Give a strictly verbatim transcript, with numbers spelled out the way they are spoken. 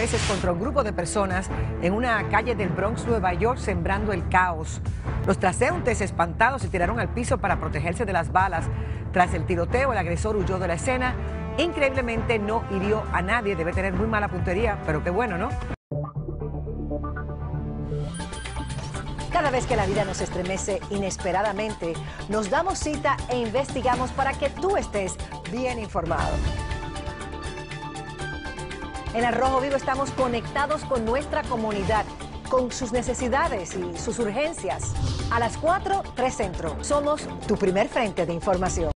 arneses contra un grupo de personas en una calle del Bronx, Nueva York, sembrando el caos. Los transeúntes, espantados, se tiraron al piso para protegerse de las balas. Tras el tiroteo, el agresor huyó de la escena. Increíblemente no hirió a nadie. Debe tener muy mala puntería, pero qué bueno, ¿no? Cada vez que la vida nos estremece inesperadamente, nos damos cita e investigamos para que tú estés bien informado. En Al Rojo Vivo estamos conectados con nuestra comunidad, con sus necesidades y sus urgencias. A las cuatro, tres Centro. Somos tu primer frente de información.